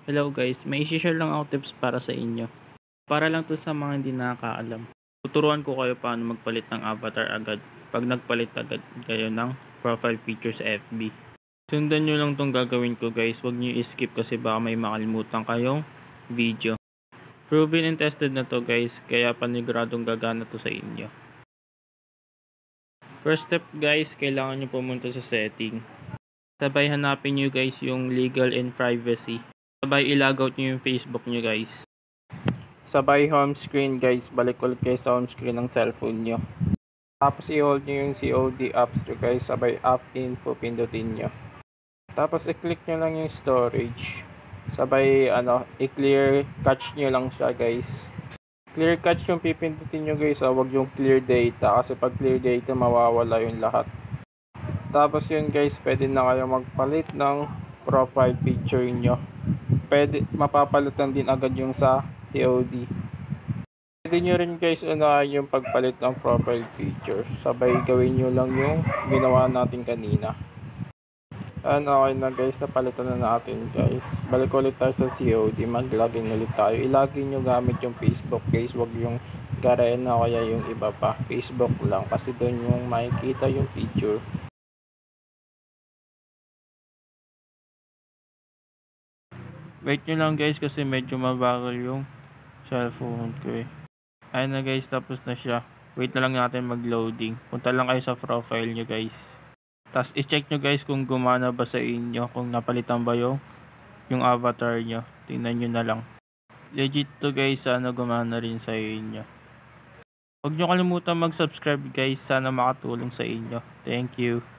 Hello guys, may isi-share lang ako tips para sa inyo. Para lang to sa mga hindi nakakaalam. Tuturuan ko kayo paano magpalit ng avatar agad pag nagpalit agad kayo ng profile picture sa FB. Sundan nyo lang tong gagawin ko guys, huwag nyo i-skip kasi baka may makalimutan kayong video. Proven and tested na to guys, kaya paniguradong gagana to sa inyo. First step guys, kailangan nyo pumunta sa setting. Sabay hanapin nyo guys yung legal and privacy. Sabay i-logout nyo yung Facebook nyo guys. Sabay home screen guys, balik ulit kayo sa home screen ng cellphone nyo. Tapos i-hold nyo yung COD apps nyo guys, sabay app info pindutin nyo. Tapos i-click nyo lang yung storage. Sabay i-clear cache nyo lang siya guys. Clear cache yung pipindutin nyo guys, wag yung clear data kasi pag clear data mawawala yung lahat. Tapos yun guys, pwede na kayo magpalit ng profile picture nyo. Pwede, mapapalitan din agad yung sa COD. Pwede nyo rin guys unahin yung pagpalit ng profile picture. Sabay gawin nyo lang yung ginawa natin kanina. Okay na guys, napalitan na natin guys. Balik ulit tayo sa COD, mag-login ulit tayo. I-login nyo gamit yung Facebook guys, wag yung Garena o kaya yung iba pa. Facebook lang kasi doon yung makikita yung picture. Wait nyo lang guys kasi medyo mabagal yung cellphone ko eh. Ayun na guys, tapos na siya. Wait na lang natin mag-loading. Punta lang kayo sa profile nyo guys. Tapos i-check nyo guys kung gumana ba sa inyo. Kung napalitan ba yung avatar nyo. Tingnan nyo na lang. Legit to guys, sana gumana rin sa inyo. Huwag nyo kalimutan mag-subscribe guys. Sana makatulong sa inyo. Thank you.